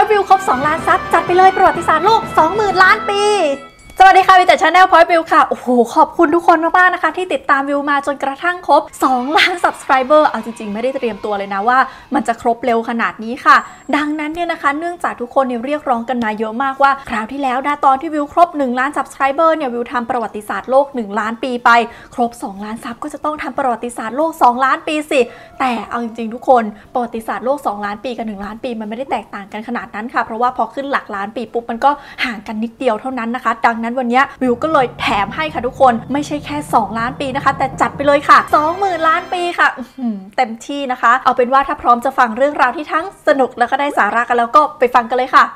Point View ครบ2 ล้านซับจัดไปเลยประวัติศาสตร์โลก 20,000 ล้านปีสวัสดีค่ะวิวจาก Channel Point View ค่ะโอ้โหขอบคุณทุกคนมากๆนะคะที่ติดตามวิวมาจนกระทั่งครบ2 ล้าน Subscriber เอาจริงๆไม่ได้เตรียมตัวเลยนะว่ามันจะครบเร็วขนาดนี้ค่ะดังนั้นเนี่ยนะคะเนื่องจากทุกคนเนี่ยเรียกร้องกันมาเยอะมากว่าคราวที่แล้วนะตอนที่วิวครบ1 ล้าน Subscriber เนี่ยวิวทำประวัติศาสตร์โลก1 ล้านปีไปครบ2 ล้านซับก็จะต้องทำประวัติศาสตร์โลก2 ล้านปีสิแต่เอาจริงๆทุกคนประวัติศาสตร์โลก2 ล้านปีกับ1 ล้านปีมันไม่ได้แตกต่างกันขนาดนั้นค่ะเพราะว่าพอขึ้นหลักล้านปีปุ๊บมันก็ห่างกันนิดเดียวเท่านั้นนะคะดังนั้นวันนี้วิวก็เลยแถมให้ค่ะทุกคนไม่ใช่แค่2 ล้านปีนะคะแต่จัดไปเลยค่ะ 20,000 ล้านปีค่ะเต็มที่นะคะเอาเป็นว่าถ้าพร้อมจะฟังเรื่องราวที่ทั้งสนุกแล้วก็ได้สาระกันแล้วก็ไปฟังกันเลยค่ะ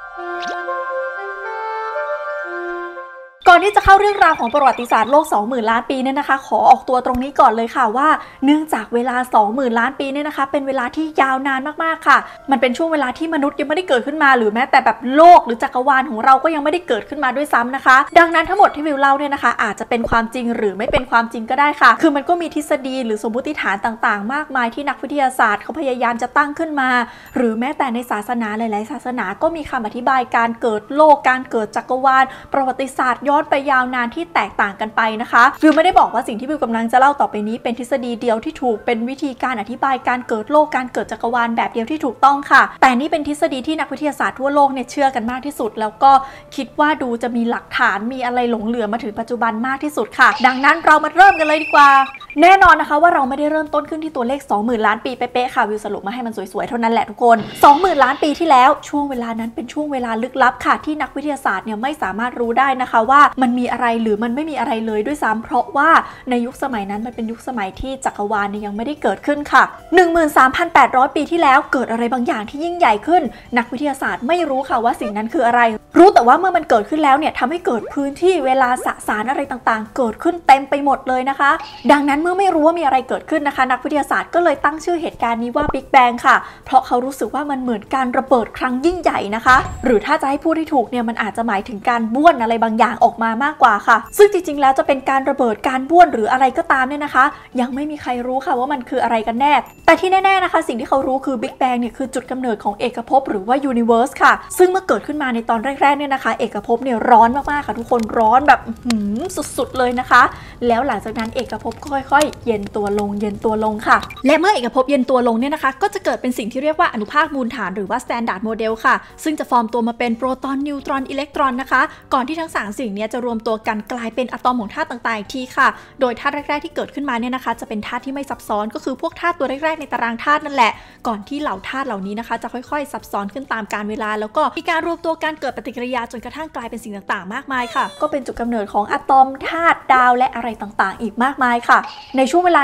ก่อนที่จะเข้าเรื่องราวของประวัติศาสตร์โลก 20,000 ล้านปีเนี่ยนะคะขอออกตัวตรงนี้ก่อนเลยค่ะว่าเนื่องจากเวลา 20,000 ล้านปีเนี่ยนะคะเป็นเวลาที่ยาวนานมากๆค่ะมันเป็นช่วงเวลาที่มนุษย์ยังไม่ได้เกิดขึ้นมาหรือแม้แต่แบบโลกหรือจักรวาลของเราก็ยังไม่ได้เกิดขึ้นมาด้วยซ้ำนะคะดังนั้นทั้งหมดที่วิวเล่าเนี่ยนะคะอาจจะเป็นความจริงหรือไม่เป็นความจริงก็ได้ค่ะคือมันก็มีทฤษฎีหรือสมมติฐานต่างๆมากมายที่นักวิทยาศาสตร์เขาพยายามจะตั้งขึ้นมาหรือแม้แต่ในศาสนาหลายๆศาสนาก็มีคำอธิบายการเกิดโลกการเกิดจักรวาลประวัติศาสตร์ย้อนไปยาวนานที่แตกต่างกันไปนะคะวิวไม่ได้บอกว่าสิ่งที่วิวกำลังจะเล่าต่อไปนี้เป็นทฤษฎีเดียวที่ถูกเป็นวิธีการอธิบายการเกิดโลกการเกิดจักรวาลแบบเดียวที่ถูกต้องค่ะแต่นี่เป็นทฤษฎีที่นักวิทยาศาสตร์ทั่วโลกเนี่ยเชื่อกันมากที่สุดแล้วก็คิดว่าดูจะมีหลักฐานมีอะไรหลงเหลือมาถึงปัจจุบันมากที่สุดค่ะดังนั้นเรามาเริ่มกันเลยดีกว่าแน่นอนนะคะว่าเราไม่ได้เริ่มต้นขึ้นที่ตัวเลข 20,000 ล้านปีเป๊ะๆค่ะวิวสรุปมาให้มันสวยๆเท่านั้นแหละทุกคน 20,000 ล้านปีที่แล้วช่วงเวลานั้นเป็นช่วงเวลาลึกลับค่ะที่นักวิทยาศาสตร์เนี่ยไม่สามารถรู้ได้นะคะว่ามันมีอะไรหรือมันไม่มีอะไรเลยด้วยซ้ำเพราะว่าในยุคสมัยนั้นมันเป็นยุคสมัยที่จักรวาลเนี่ยยังไม่ได้เกิดขึ้นค่ะ 13,800 ปีที่แล้วเกิดอะไรบางอย่างที่ยิ่งใหญ่ขึ้นนักวิทยาศาสตร์ไม่รู้ค่ะว่าสิ่งนั้นคืออะไรรู้แต่ว่าเมื่อมันเกิดขึ้นแล้วเนี่ยทำให้เกิดพื้นที่เวลาสสารอะไรต่างๆเกิดขึ้นเต็มไปหมดเลยนะคะดังนั้นเมื่อไม่รู้ว่ามีอะไรเกิดขึ้นนะคะนักวิทยาศาสตร์ก็เลยตั้งชื่อเหตุการณ์นี้ว่า Big Bang ค่ะเพราะเขารู้สึกว่ามันเหมือนการระเบิดครั้งยิ่งใหญ่นะคะหรือถ้าจะให้พูดให้ถูกเนี่ยมันอาจจะหมายถึงการบ้วนอะไรบางอย่างออกมามากกว่าค่ะซึ่งจริงๆแล้วจะเป็นการระเบิดการบ้วนหรืออะไรก็ตามเนี่ยนะคะยังไม่มีใครรู้ค่ะว่ามันคืออะไรกันแน่แต่ที่แน่ๆนะคะสิ่งที่เขารู้คือ Big Bang เนี่ยคือจุดกำเนิดของเอกภพหรือว่า Universe ค่ะซึ่งเมื่อเกิดขึ้นมาในตอนแรกๆเนี่ยนะคะเอกภพเนี่ยร้อนมากๆค่ะทุกคนร้อนแบบสุดๆเลยนะคะแล้วหลังจากนั้นเอกภพก็ค่อยๆเย็นตัวลงค่ะและเมื่อเอกภพเย็นตัวลงเนี่ยนะคะก็จะเกิดเป็นสิ่งที่เรียกว่าอนุภาคมูลฐานหรือว่า Standard Model ค่ะซึ่งจะฟอร์มตัวมาเป็นโปรตอนนิวตรอนอิเล็กตรอนนะคะก่อนที่ทั้ง3สิ่งนี้จะรวมตัวกันกลายเป็นอะตอมของธาตุต่างๆอีกทีค่ะโดยธาตุแรกๆที่เกิดขึ้นมาเนี่ยนะคะจะเป็นธาตุที่ไม่ซับซ้อนก็คือพวกธาตุตัวแรกๆในตารางธาตุนั่นแหละก่อนที่เหล่าธาตุเหล่านี้นะคะจะค่อยๆซับซ้อนขึ้นตามกาลเวลาแล้วก็มีการรวมตัวกันเกิดปฏิกิริยาจนกระทั่งกลายเป็นสิ่งต่างๆมากมายค่ะก็เป็นจุดกำเนิดของอะตอมธาตุดาวและอะไรต่างๆอีกมากมายค่ะในช่วงเวลา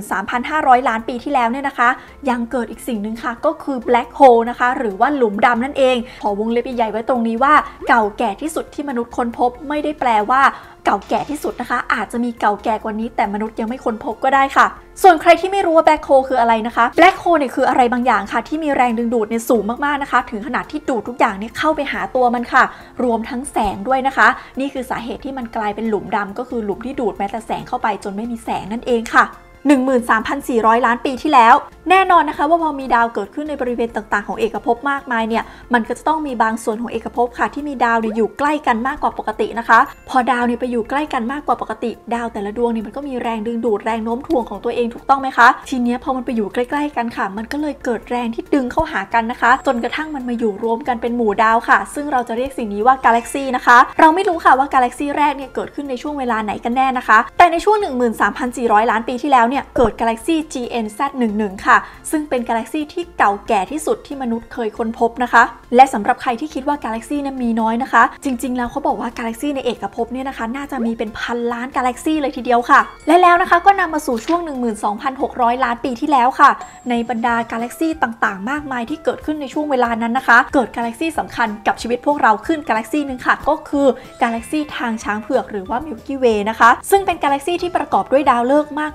13,500 ล้านปีที่แล้วเนี่ยนะคะยังเกิดอีกสิ่งหนึ่งค่ะก็คือ Black Hole นะคะหรือว่าหลุมดำนั่นเองขอวงเล็บใหญ่ๆไว้ตรงนี้ว่าเก่าแก่ที่สุดที่มนุษย์ค้นพบไม่ได้แปลว่าเก่าแก่ที่สุดนะคะอาจจะมีเก่าแก่กว่านี้แต่มนุษย์ยังไม่ค้นพบก็ได้ค่ะส่วนใครที่ไม่รู้ว่า Black Hole คืออะไรนะคะ Black Hole เนี่ยคืออะไรบางอย่างค่ะที่มีแรงดึงดูดเนี่ยสูงมากๆนะคะถึงขนาดที่ดูดทุกอย่างเนี่ยเข้าไปหาตัวมันค่ะรวมทั้งแสงด้วยนะคะนี่คือสาเหตุที่มันกลายเป็นหลุมดำก็คือหลุมที่ดูดแม้แต่แสงเข้าไปจนไม่มีแสงนั่นเองค่ะ13,400 ล้านปีที่แล้วแน่นอนนะคะว่าพอมีดาวเกิดขึ้นในบริเวณต่างๆของเอกภพมากมายเนี่ยมันก็จะต้องมีบางส่วนของเอกภพค่ะที่มีดาวเนี่ยอยู่ใกล้กันมากกว่าปกตินะคะพอดาวเนี่ยไปอยู่ใกล้กันมากกว่าปกติดาวแต่ละดวงเนี่ยมันก็มีแรงดึงดูดแรงโน้มถ่วงของตัวเองถูกต้องไหมคะทีนี้พอมันไปอยู่ใกล้ๆกันค่ะมันก็เลยเกิดแรงที่ดึงเข้าหากันนะคะจนกระทั่งมันมาอยู่รวมกันเป็นหมู่ดาวค่ะซึ่งเราจะเรียกสิ่งนี้ว่ากาแล็กซี่นะคะเราไม่รู้ค่ะว่ากาแล็กซี่แรกเนี่ยเกิดขึ้นในช่วงเวลาไหนกันแน่นะคะแต่ในช่วง 13,400 ล้านปีที่แล้วเนี่ยเกิดกาแล็กซี่ GNZ11 ค่ะซึ่งเป็นกาแล็กซี่ที่เก่าแก่ที่สุดที่มนุษย์เคยค้นพบนะคะและสำหรับใครที่คิดว่ากาแล็กซี่นั้นมีน้อยนะคะจริงๆแล้วเขาบอกว่ากาแล็กซี่ในเอกภพเนี่ยนะคะน่าจะมีเป็นพันล้านกาแล็กซี่เลยทีเดียวค่ะและแล้วนะคะก็นำมาสู่ช่วง 12,600 ล้านปีที่แล้วค่ะในบรรดากาแล็กซี่ต่างๆมากมายที่เกิดขึ้นในช่วงเวลานั้นนะคะเกิดกาแล็กซี่สำคัญกับชีวิตพวกเราขึ้นกาแล็กซี่นึงค่ะก็คือกาแล็กซี่ทางช้างเผือกหรือว่า Milky Way นะคะซึ่งเป็นกาแล็กซี่ที่ประกอบด้วยดาวฤกษ์มากกว่า1,000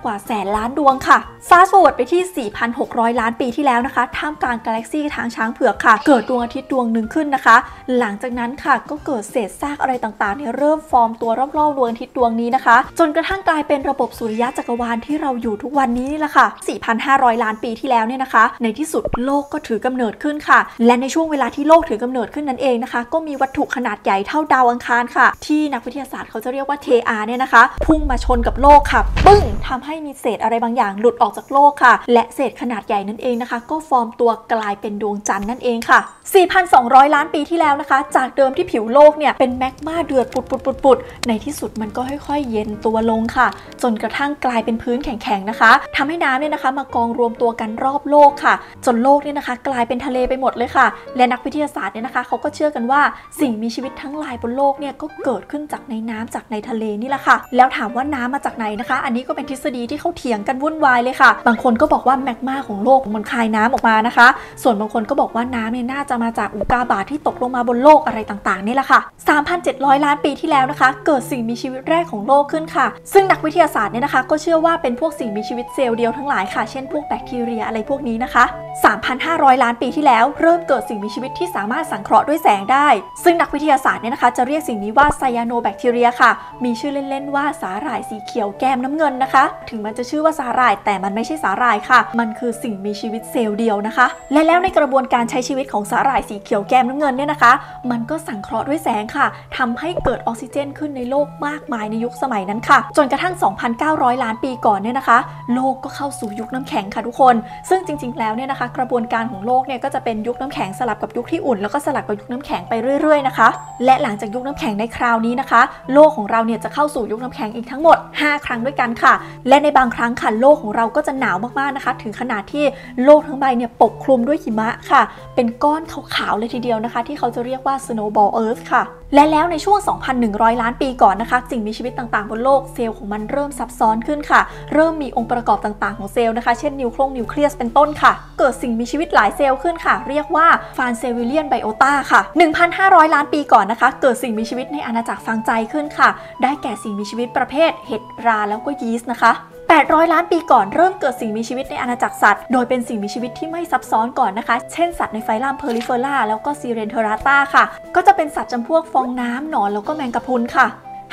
200,000 ล้านดวงค่ะฟาสต์ฟอร์เวิร์ดไปที่ 4,600 ล้านปีที่แล้วนะคะท่ามกลางกาแล็กซี่ทางช้างเผือกค่ะเกิดดวงอาทิตย์ดวงหนึ่งขึ้นนะคะหลังจากนั้นค่ะก็เกิดเศษซากอะไรต่างๆเนี่ยเริ่มฟอร์มตัวรอบๆดวงอาทิตย์ดวงนี้นะคะจนกระทั่งกลายเป็นระบบสุริยะจักรวาลที่เราอยู่ทุกวันนี้นี่แหละค่ะ 4,500 ล้านปีที่แล้วเนี่ยนะคะในที่สุดโลกก็ถือกำเนิดขึ้นค่ะและในช่วงเวลาที่โลกถือกำเนิดขึ้นนั่นเองนะคะก็มีวัตถุขนาดใหญ่เท่าดาวอังคารค่ะที่นักวิทยาศาสตร์เขาจะเรียกว่า TR เนี่ยนะคะพุ่งมาชนกับโลกค่ะปึ้งทำให้มีเศษอะไรบางอย่างหลุดออกจากโลกค่ะและเศษขนาดใหญ่นั่นเองนะคะก็ฟอร์มตัวกลายเป็นดวงจันทร์นั่นเองค่ะ 4,200 ล้านปีที่แล้วนะคะจากเดิมที่ผิวโลกเนี่ยเป็นแมกมาเดือดปุดในที่สุดมันก็ค่อยๆเย็นตัวลงค่ะจนกระทั่งกลายเป็นพื้นแข็งๆนะคะทำให้น้ำเนี่ยนะคะมากองรวมตัวกันรอบโลกค่ะจนโลกเนี่ยนะคะกลายเป็นทะเลไปหมดเลยค่ะและนักวิทยาศาสตร์เนี่ยนะคะเขาก็เชื่อกันว่าสิ่งมีชีวิตทั้งหลายบนโลกเนี่ยก็เกิดขึ้นจากในน้ำจากในทะเลนี่แหละค่ะแล้วถามว่าน้ำมาจากไหนนะคะอันนี้ก็เป็นทฤษฎีที่เขาเถียงกันวุ่นวายเลยค่ะบางคนก็บอกว่าแมกมาของโลกมันคายน้ำออกมานะคะส่วนบางคนก็บอกว่าน้ำเนี่ยน่าจะมาจากอุกกาบาตที่ตกลงมาบนโลกอะไรต่างๆนี่แหละค่ะ 3,700 ล้านปีที่แล้วนะคะเกิดสิ่งมีชีวิตแรกของโลกขึ้นค่ะซึ่งนักวิทยาศาสตร์เนี่ยนะคะก็เชื่อว่าเป็นพวกสิ่งมีชีวิตเซลล์เดียวทั้งหลายค่ะเช่นพวกแบคทีเรียอะไรพวกนี้นะคะ 3,500 ล้านปีที่แล้วเริ่มเกิดสิ่งมีชีวิตที่สามารถสังเคราะห์ด้วยแสงได้ซึ่งนักวิทยาศาสตร์เนี่ยนะคะจะเรียกสิ่งนี้ว่าไซยาโนแบคทีเรียค่ะมีชื่อเล่นๆว่าสาหร่ายสีเขียวแก้มน้ำเงินนะคะถึงมันจะชื่อว่าสาหร่ายแต่มันไม่ใช่สาหร่ายค่ะมันคือสิ่งมีชีวิตเซลล์เดียวนะคะและแล้วในกระบวนการใช้ชีวิตของสาหร่ายสีเขียวแก้มน้ำเงินเนี่ยนะคะมันก็สังเคราะห์ด้วยแสงค่ะทำให้เกิดออกซิเจนขึ้นในโลกมากมายในยุคสมัยนั้นค่ะจนกระทั่ง 2,900 ล้านปีก่อนเนี่ยนะคะโลกก็เข้าสู่ยุคน้ำแข็งค่ะทุกคนซึ่งจริงๆแล้วเนี่ยนะคะกระบวนการของโลกเนี่ยก็จะเป็นยุคน้ำแข็งสลับกับยุคที่อุ่นแล้วก็สลับกับยุคน้ำแข็งไปเรื่อยๆนะคะและหลังจากยุคน้ำแข็งในคราวนี้นะคะโลกของเราเนี่ยจะเข้าสู่ยุคน้ำแข็งอีกทั้งหมด5 ครั้งด้วยกันค่ะและในบางครั้งค่ะโลกของเราก็จะหนาวมากๆนะคะถึงขนาดที่โลกทั้งใบเนี่ยปกคลุมด้วยหิมะค่ะเป็นก้อนขาวๆเลยทีเดียวนะคะที่เขาจะเรียกว่า snowball earth ค่ะและแล้วในช่วง 2,100 ล้านปีก่อนนะคะสิ่งมีชีวิตต่างๆบนโลกเซลล์ของมันเริ่มซับซ้อนขึ้นค่ะเริ่มมีองค์ประกอบต่างๆของเซลล์นะคะเช่นนิวเคลียสเป็นต้นค่ะเกิดสิ่งมีชีวิตหลายเซลล์ขึ้นค่ะเรียกว่าฟานเซวิเลียนไบโอตาค่ะ 1,500 ล้านปีก่อนนะคะเกิดสิ่งมีชีวิตในอาณาจักรฟางไจขึ้นค่ะได้แก่สิ่งมีชีวิตประเภทเห็ดราแล้วก็ยีสต์นะคะ800 ล้านปีก่อนเริ่มเกิดสิ่งมีชีวิตในอาณาจักรสัตว์โดยเป็นสิ่งมีชีวิตที่ไม่ซับซ้อนก่อนนะคะเช่นสัตว์ในไฟลัมเพอริเฟอร่าแล้วก็ซีเรนเทอราตาค่ะก็จะเป็นสัตว์จำพวกฟองน้ำหนอนแล้วก็แมงกะพรุนค่ะ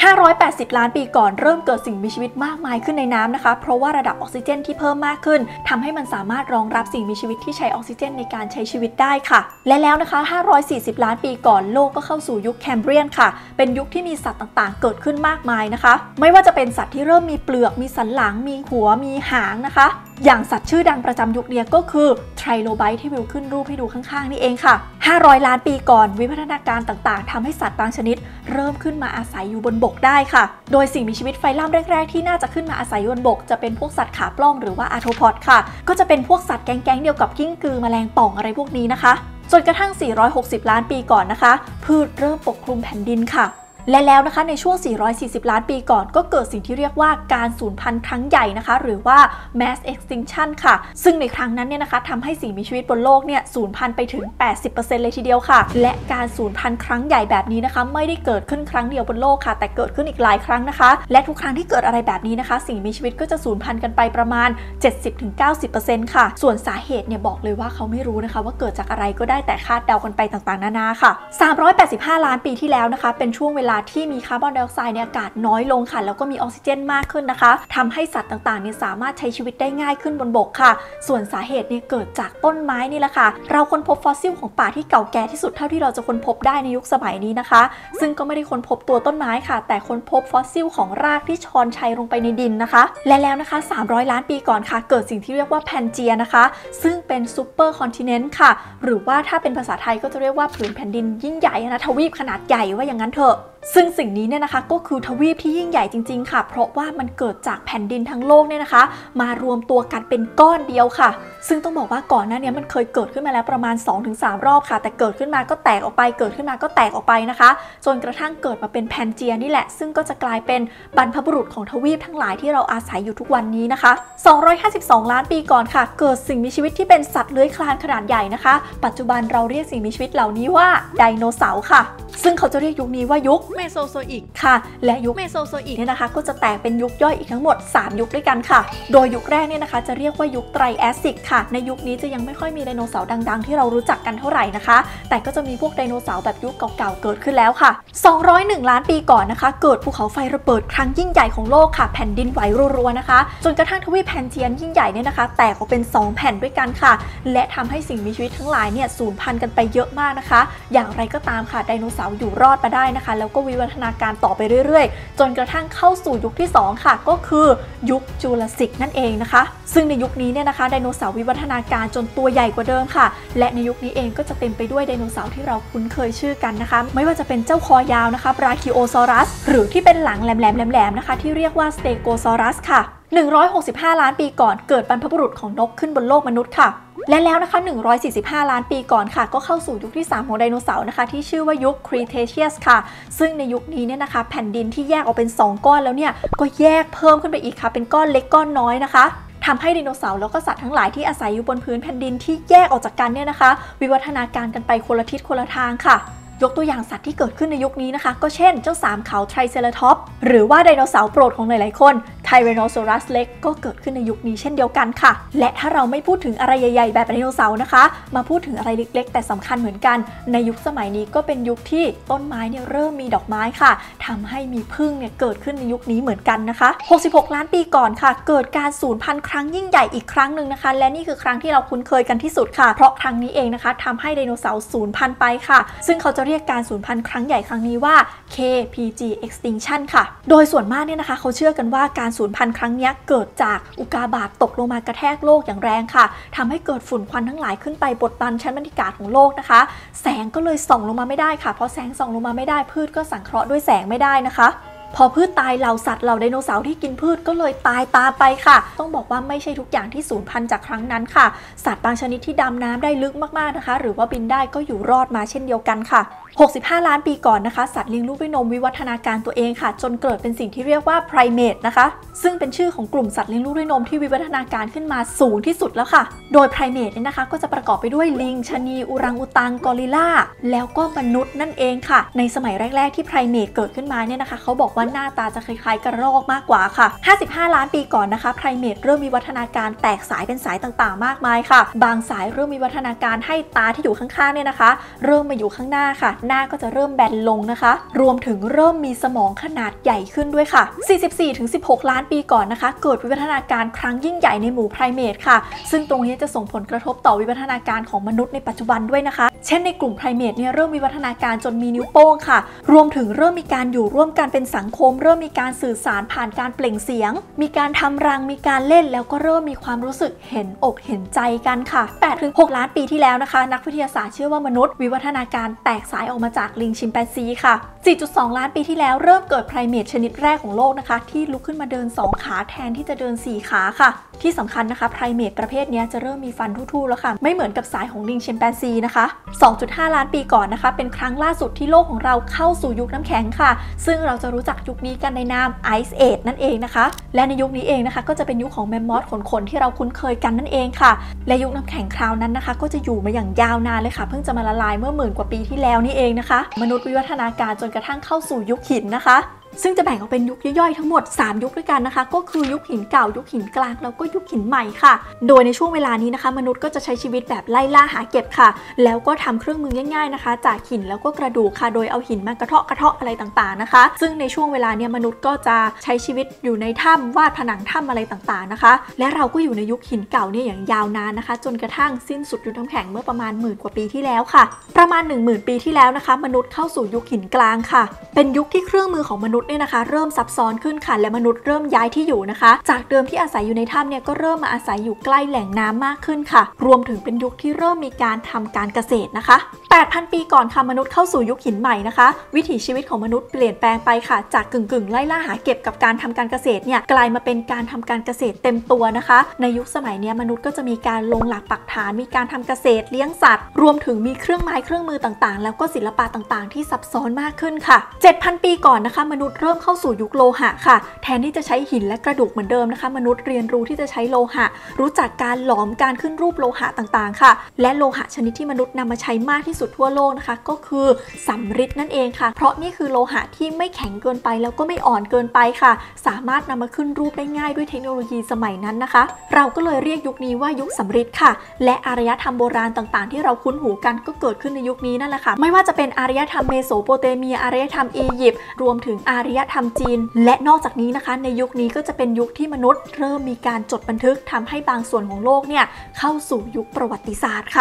580 ล้านปีก่อนเริ่มเกิดสิ่งมีชีวิตมากมายขึ้นในน้ำนะคะเพราะว่าระดับออกซิเจนที่เพิ่มมากขึ้นทำให้มันสามารถรองรับสิ่งมีชีวิตที่ใช้ออกซิเจนในการใช้ชีวิตได้ค่ะและแล้วนะคะ540 ล้านปีก่อนโลกก็เข้าสู่ยุคแคมเบรียนค่ะเป็นยุคที่มีสัตว์ต่างๆเกิดขึ้นมากมายนะคะไม่ว่าจะเป็นสัตว์ที่เริ่มมีเปลือกมีสันหลังมีหัวมีหางนะคะอย่างสัตว์ชื่อดังประจำยุคนี้ก็คือไทรโลไบต์ที่วิวขึ้นรูปให้ดูข้างๆนี่เองค่ะ500 ล้านปีก่อนวิวัฒนาการต่างๆทำให้สัตว์บางชนิดเริ่มขึ้นมาอาศัยอยู่บนบกได้ค่ะโดยสิ่งมีชีวิตไฟลัมแรกๆที่น่าจะขึ้นมาอาศัยอยู่บนบกจะเป็นพวกสัตว์ขาปล้องหรือว่าอาร์โทพอดค่ะก็จะเป็นพวกสัตว์แก๊งๆเดียวกับกิ้งกือแมลงป่องอะไรพวกนี้นะคะจนกระทั่ง460 ล้านปีก่อนนะคะพืชเริ่มปกคลุมแผ่นดินค่ะและแล้วนะคะในช่วง440 ล้านปีก่อนก็เกิดสิ่งที่เรียกว่าการสูญพันธุ์ครั้งใหญ่นะคะหรือว่า mass extinction ค่ะซึ่งในครั้งนั้นเนี่ยนะคะทำให้สิ่งมีชีวิตบนโลกเนี่ยสูญพันธุ์ไปถึง 80% เลยทีเดียวค่ะและการสูญพันธุ์ครั้งใหญ่แบบนี้นะคะไม่ได้เกิดขึ้นครั้งเดียวบนโลกค่ะแต่เกิดขึ้นอีกหลายครั้งนะคะและทุกครั้งที่เกิดอะไรแบบนี้นะคะสิ่งมีชีวิตก็จะสูญพันธุ์กันไปประมาณ 70-90% ค่ะส่วนสาเหตุเนี่ยบอกเลยว่าเขาไม่รู้นะคะว่าเกิดจากอะไรก็ได้แต่คาดเดากันไปต่างๆนานาค่ะ385 ล้านปีที่แล้วนะคะเป็นช่วงเวลาที่มีคาร์บอนไดออกไซด์ในอากาศน้อยลงค่ะแล้วก็มีออกซิเจนมากขึ้นนะคะทำให้สัตว์ต่างๆเนี่ยสามารถใช้ชีวิตได้ง่ายขึ้นบนบกค่ะส่วนสาเหตุเนี่ยเกิดจากต้นไม้นี่แหละค่ะเราค้นพบฟอสซิลของป่าที่เก่าแก่ที่สุดเท่าที่เราจะค้นพบได้ในยุคสมัยนี้นะคะซึ่งก็ไม่ได้ค้นพบตัวต้นไม้ค่ะแต่ค้นพบฟอสซิลของรากที่ชอนชัยลงไปในดินนะคะและแล้วนะคะ300 ล้านปีก่อนค่ะเกิดสิ่งที่เรียกว่าแพนเจียนะคะซึ่งเป็นซูเปอร์คอนติเนนต์ค่ะหรือว่าถ้าเป็นภาษาไทยก็จะเรียกว่าผืนแผ่นดินยิ่งใหญ่นะทวีปขนาดใหญ่ว่าอย่างนั้นเถอะซึ่งสิ่งนี้เนี่ยนะคะก็คือทวีปที่ยิ่งใหญ่จริงๆค่ะเพราะว่ามันเกิดจากแผ่นดินทั้งโลกเนี่ยนะคะมารวมตัวกันเป็นก้อนเดียวค่ะซึ่งต้องบอกว่าก่อนหน้านี้มันเคยเกิดขึ้นมาแล้วประมาณ 2-3 รอบค่ะแต่เกิดขึ้นมาก็แตกออกไปเกิดขึ้นมาก็แตกออกไปนะคะจนกระทั่งเกิดมาเป็นแพนเจียนี่แหละซึ่งก็จะกลายเป็นบรรพบุรุษของทวีปทั้งหลายที่เราอาศัยอยู่ทุกวันนี้นะคะ252 ล้านปีก่อนค่ะเกิดสิ่งมีชีวิตที่เป็นสัตว์เลื้อยคลานขนาดใหญ่นะคะปัจจุบันเราเรียกสิ่งมีชีวิตเหล่านี้ว่าไดโนเสาร์ค่ะซึ่งเขาจะเรียกยุคนี้ว่ายุคเมโซโซอิกค่ะและยุคเมโซโซอิกเนี่ยนะคะก็จะแตกเป็นยุคย่อยอีกทั้งหมด3ยุคด้วยกันค่ะโดยยุคแรกเนี่ยนะคะจะเรียกว่ายุคไตรแอสซิกค่ะในยุคนี้จะยังไม่ค่อยมีไดโนเสาร์ดังๆที่เรารู้จักกันเท่าไหร่นะคะแต่ก็จะมีพวกไดโนเสาร์แบบยุคเก่าๆเกิดขึ้นแล้วค่ะ201 ล้านปีก่อนนะคะเกิดภูเขาไฟระเบิดครั้งยิ่งใหญ่ของโลกค่ะแผ่นดินไหวรัวๆนะคะจนกระทั่งทวีปแพนเทียนยิ่งใหญ่เนี่ยนะคะแตกออกเป็น2แผ่นด้วยกันค่ะและทำให้สิ่งมีชีวิตทั้งหลายเนี่ยสูญพันธุ์กันไปเยอะมากนะคะอย่างไรก็ตามค่ะไดโนเสาร์อยู่รอดมาได้นะคะแล้วก็วิวัฒนาการต่อไปเรื่อยๆจนกระทั่งเข้าสู่ยุคที่2ค่ะก็คือยุคจูราสสิกนั่นเองนะคะซึ่งในยุคนี้เนี่ยนะคะไดโนเสาร์วิวัฒนาการจนตัวใหญ่กว่าเดิมค่ะและในยุคนี้เองก็จะเต็มไปด้วยไดโนเสาร์ที่เราคุ้นเคยชื่อกันนะคะไม่ว่าจะเป็นเจ้าคอยาวนะคะบราคิโอซอรัสหรือที่เป็นหลังแหลมๆนะคะที่เรียกว่าสเตโกซอรัสค่ะ165 ล้านปีก่อนเกิดบรรพบุรุษของนกขึ้นบนโลกมนุษย์ค่ะและแล้วนะคะ145 ล้านปีก่อนค่ะก็เข้าสู่ยุคที่3ของไดโนเสาร์นะคะที่ชื่อว่ายุค Cretaceous ค่ะซึ่งในยุคนี้เนี่ยนะคะแผ่นดินที่แยกออกเป็น2ก้อนแล้วเนี่ยก็แยกเพิ่มขึ้นไปอีกค่ะเป็นก้อนเล็กก้อนน้อยนะคะทำให้ไดโนเสาร์แล้วก็สัตว์ทั้งหลายที่อาศัยอยู่บนพื้นแผ่นดินที่แยกออกจากกันเนี่ยนะคะวิวัฒนาการกันไปคนละทิศคนละทางค่ะยกตัวอย่างสัตว์ที่เกิดขึ้นในยุคนี้นะคะก็เช่นเจ้า3เขาไทรเซราทอปส์หรือว่าไดโนเสาร์โปรดของหลายๆคนไทแรโนซอรัสเล็กก็เกิดขึ้นในยุคนี้เช่นเดียวกันค่ะและถ้าเราไม่พูดถึงอะไรใหญ่ๆแบบไดโนเสาร์นะคะมาพูดถึงอะไรเล็กๆแต่สำคัญเหมือนกันในยุคสมัยนี้ก็เป็นยุคที่ต้นไม้เนี่ยเริ่มมีดอกไม้ค่ะทำให้มีผึ้งเนี่ยเกิดขึ้นในยุคนี้เหมือนกันนะคะ66 ล้านปีก่อนค่ะเกิดการสูญพันธุ์ครั้งยิ่งใหญ่อีกครั้งหนึ่งนะคะและนี่คือครั้งที่เราคุ้นเคยกันที่สุดค่ะเพราะครั้งนี้เองนะคะทำให้ไดโนเสาร์สูญพันธุ์ไปค่ะซึ่งเขาจะเรียกการสูญพันธุ์ครั้งใหญ่ครั้งนี้ว่า KPG extinction ค่ะโดยส่วนมากเนี่ยนะคะเขาเชื่อกันว่าการสูญพันธุ์ครั้งนี้เกิดจากอุกาบาตตกลงมากระแทกโลกอย่างแรงค่ะทำให้เกิดฝุ่นควันทั้งหลายขึ้นไปบดบังชั้นบรรยากาศของโลกนะคะแสงก็เลยส่องลงมาไม่ได้ค่ะเพราะแสงส่องลงมาไม่ได้พืชก็สังเคราะห์ด้วยแสงไม่ได้นะคะพอพืชตายเหล่าสัตว์เหล่าไดโนเสาร์ที่กินพืชก็เลยตายตามไปค่ะต้องบอกว่าไม่ใช่ทุกอย่างที่สูญพันธุ์จากครั้งนั้นค่ะสัตว์บางชนิดที่ดำน้ำได้ลึกมากๆนะคะหรือว่าบินได้ก็อยู่รอดมาเช่นเดียวกันค่ะ65 ล้านปีก่อนนะคะสัตว์เลี้ยงลูกด้วยนมวิวัฒนาการตัวเองค่ะจนเกิดเป็นสิ่งที่เรียกว่าไพรเมทนะคะซึ่งเป็นชื่อของกลุ่มสัตว์เลี้ยงลูกด้วยนมที่วิวัฒนาการขึ้นมาสูงที่สุดแล้วค่ะโดยไพรเมทเนี่ยนะคะก็จะประกอบไปด้วยลิงชะนีอุรังอุตังกอริลลาแล้วก็มนุษย์นั่นเองค่ะในสมัยแรกๆที่ไพรเมทเกิดขึ้นมาเนี่ยนะคะเขาบอกว่าหน้าตาจะคล้ายๆกระรอกมากกว่าค่ะ55 ล้านปีก่อนนะคะไพรเมทเริ่มมีวัฒนาการแตกสายเป็นสายต่างๆมากมายค่ะบางสายเริ่มมีวัฒนาการให้ตาที่อยู่ข้างๆเนี่ยนะคะเริ่มมาอยู่ข้างหน้าค่ะหน้าก็จะเริ่มแบนลงนะคะรวมถึงเริ่มมีสมองขนาดใหญ่ขึ้นด้วยค่ะ 44-16 ล้านปีก่อนนะคะเกิดวิวัฒนาการครั้งยิ่งใหญ่ในหมู่ไพรเมทค่ะซึ่งตรงนี้จะส่งผลกระทบต่อวิวัฒนาการของมนุษย์ในปัจจุบันด้วยนะคะเช่นในกลุ่มไพรเมทเนี่ยเริ่มวิวัฒนาการจนมีนิ้วโป้งค่ะรวมถึงเริ่มมีการอยู่ร่วมกันเป็นสังคมเริ่มมีการสื่อสารผ่านการเปล่งเสียงมีการทำรังมีการเล่นแล้วก็เริ่มมีความรู้สึกเห็นอกเห็นใจกันค่ะ 8-6 ล้านปีที่แล้วนะคะนักวิทยาศาสตร์เชื่อว่ามนุษย์วิวัฒนาการแตกสายออกมาจากลิงชิมแปนซีค่ะ 4.2 ล้านปีที่แล้วเริ่มเกิดไพรเมทชนิดแรกของโลกนะคะที่ลุกขึ้นมาเดิน2ขาแทนที่จะเดิน4ขาค่ะที่สำคัญนะคะไพรเมทประเภทนี้จะเริ่มมีฟันทู่ๆแล้วค่ะไม่เหมือนกับสายของลิงชิมแปนซีนะคะ 2.5 ล้านปีก่อนนะคะเป็นครั้งล่าสุดที่โลกของเราเข้าสู่ยุคน้ำแข็งค่ะซึ่งเราจะรู้จักยุคนี้กันในนาม Ice Age นั่นเองนะคะและในยุคนี้เองนะคะก็จะเป็นยุคของแมมมอธขนที่เราคุ้นเคยกันนั่นเองค่ะและยุคน้ำแข็งคราวนั้นนะคะก็จะอยู่มาอย่างยาวนานเลยค่ะเพิ่งจะมาละลายเมื่อหมื่นกว่าปีที่แล้วนี่เองนะคะมนุษย์วิวัฒนาการจนกระทั่งเข้าสู่ยุคหินนะคะซึ่งจะแบ่งออกเป็นยุคย่อยๆทั้งหมด3ยุคด้วยกันนะคะก็คือยุคหินเก่ายุคหินกลางแล้วก็ยุคหินใหม่ค่ะโดยในช่วงเวลานี้นะคะมนุษย์ก็จะใช้ชีวิตแบบไล่ล่าหาเก็บค่ะแล้วก็ทำเครื่องมือง่ายๆนะคะจากหินแล้วก็กระดูกค่ะโดยเอาหินมากระเทาะอะไรต่างๆนะคะซึ่งในช่วงเวลาเนี้ยมนุษย์ก็จะใช้ชีวิตอยู่ในถ้ำวาดผนังถ้ำอะไรต่างๆนะคะและเราก็อยู่ในยุคหินเก่าเนี่ยอย่างยาวนานนะคะจนกระทั่งสิ้นสุดยุคน้ำแข็งเมื่อประมาณ10,000 กว่าปีที่แล้วค่ะประมาณ 10,000 ปีที่แล้วนะคะมนุษย์เข้าสู่ยุคหินกลางค่ะเป็นยุคที่เครื่องมือของมนุษย์เนี่ยนะคะเริ่มซับซ้อนขึ้นค่ะและมนุษย์เริ่มย้ายที่อยู่นะคะจากเดิมที่อาศัยอยู่ในถ้ำเนี่ยก็เริ่มมาอาศัยอยู่ใกล้แหล่งน้ำมากขึ้นค่ะรวมถึงเป็นยุคที่เริ่มมีการทำการเกษตรนะคะ 8,000 ปีก่อนค่ะมนุษย์เข้าสู่ยุคหินใหม่นะคะวิถีชีวิตของมนุษย์เปลี่ยนแปลงไปค่ะจากกึ่งไล่ล่าหาเก็บกับการทำการเกษตรเนี่ยกลายมาเป็นการทำการเกษตรเต็มตัวนะคะในยุคสมัยนี้มนุษย์ก็จะมีการลงหลักปักฐานมีการทำเกษตรเลี้ยงสัตว์รวมถึงมีเครื่องไม้เครื่องมือต่างๆแล้วก็ศิลปะต่างๆที่ซับซ้อนมากขึ้นค่ะ 7,000 ปีก่อนนะคะมนุษย์นุษย์เริ่มเข้าสู่ยุคโลหะค่ะแทนที่จะใช้หินและกระดูกเหมือนเดิมนะคะมนุษย์เรียนรู้ที่จะใช้โลหะรู้จักการหลอมการขึ้นรูปโลหะต่างๆค่ะและโลหะชนิดที่มนุษย์นำมาใช้มากที่สุดทั่วโลกนะคะก็คือสำริดนั่นเองค่ะเพราะนี่คือโลหะที่ไม่แข็งเกินไปแล้วก็ไม่อ่อนเกินไปค่ะสามารถนำมาขึ้นรูปได้ง่ายด้วยเทคโนโลยีสมัยนั้นนะคะเราก็เลยเรียกยุคนี้ว่ายุคสำริดค่ะและอารยธรรมโบราณต่างๆที่เราคุ้นหูกันก็เกิดขึ้นในยุคนี้นั่นแหละค่ะไม่ว่าจะเป็นอารยธรรมเมโสโปเตเมียอารยธรรมอียิปต์รวมถึงอารยธรรมจีนและนอกจากนี้นะคะในยุคนี้ก็จะเป็นยุคที่มนุษย์เริ่มมีการจดบันทึกทำให้บางส่วนของโลกเนี่ยเข้าสู่ยุคประวัติศาสตร์ค่ะ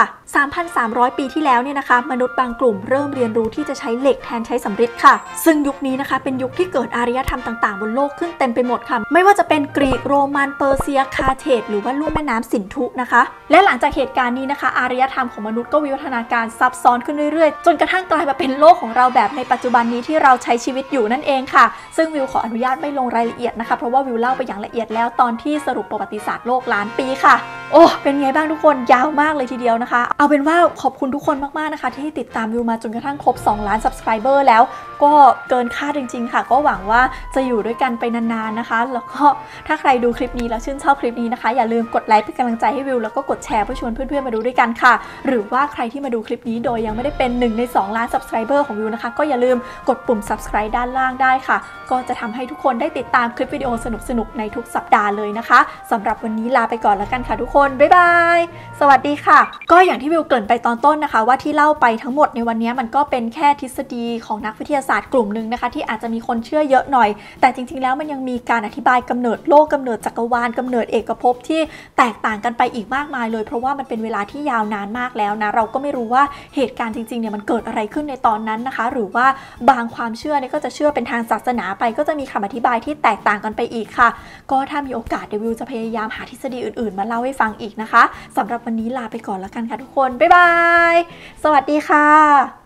3,300 ปีที่แล้วเนี่ยนะคะมนุษย์บางกลุ่มเริ่มเรียนรู้ที่จะใช้เหล็กแทนใช้สำริดค่ะซึ่งยุคนี้นะคะเป็นยุคที่เกิดอารยธรรมต่างๆบนโลกขึ้นเต็มไปหมดค่ะไม่ว่าจะเป็นกรีกโรมันเปอร์เซียคาร์เทจหรือว่าลุ่มแม่น้ำสินธุนะคะและหลังจากเหตุการณ์นี้นะคะอารยธรรมของมนุษย์ก็วิวัฒนาการซับซ้อนขึ้นเรื่อยๆจนกระทั่งกลายมาเป็นโลกของเราแบบในปัจจุบันนี้ที่เราใช้ชีวิตอยู่นั่นเองค่ะซึ่งวิวขออนุญาตไม่ลงรายละเอียดนะคะเพราะว่าวิวเล่าไปอย่างละเอียดแล้วตอนที่สรุปประวัติศาสตร์โลกล้านปีค่ะโอ้เป็นไงบ้างทุกคนยาวมากเลยทีเดียวนะคะเอาเป็นว่าขอบคุณทุกคนมากๆนะคะที่ติดตามวิวมาจนกระทั่งครบ2 ล้าน Subscriber แล้วก็เกินคาดจริงๆค่ะก็หวังว่าจะอยู่ด้วยกันไปนานๆนะคะแล้วก็ถ้าใครดูคลิปนี้แล้วชื่นชอบคลิปนี้นะคะอย่าลืมกดไลค์เป็นกำลังใจให้วิวแล้วก็กดแชร์เพื่อชวนเพื่อนๆมาดูด้วยกันค่ะหรือว่าใครที่มาดูคลิปนี้โดยยังไม่ได้เป็น1 ใน 2 ล้าน Subscriber ของวิวนะคะก็อย่าลืมกดปุ่ม Subscribe ด้านล่างได้ค่ะก็จะทำให้ทุกคนได้ติดตามคลิปวิดีโอสนุกๆในทุกสัปดาห์เลยนะคะสำหรับวันนี้ลาไปก่อนแล้วกันค่ะทุกคนบ๊ายบายสวัสดีค่ะก็อย่างที่วิวเกริ่นไปตอนต้นนะคะว่าที่เล่าไปทั้งหมดในวันนี้มันก็เป็นแค่ทฤษฎีของนักวิทยาศาสตร์กลุ่มหนึ่งนะคะที่อาจจะมีคนเชื่อเยอะหน่อยแต่จริงๆแล้วมันยังมีการอธิบายกำเนิดโลกกำเนิดจักรวาลกำเนิดเอกภพที่แตกต่างกันไปอีกมากมายเลยเพราะว่ามันเป็นเวลาที่ยาวนานมากแล้วนะเราก็ไม่รู้ว่าเหตุการณ์จริงๆเนี่ยมันเกิดอะไรขึ้นในตอนนั้นนะคะหรือว่าบางความเชื่อเนี่ยก็จะเชื่อเป็นทางศาสนาไปก็จะมีคำอธิบายที่แตกต่างกันไปอีกค่ะก็ถ้ามีโอกาสเดี๋ยววิวจะพยายามหาทฤษฎีอื่นๆมาเล่าให้ฟังอีกนะคะสำหรับวันนี้ลาไปก่อนแล้วกันค่ะทุกคนบ๊ายบายสวัสดีค่ะ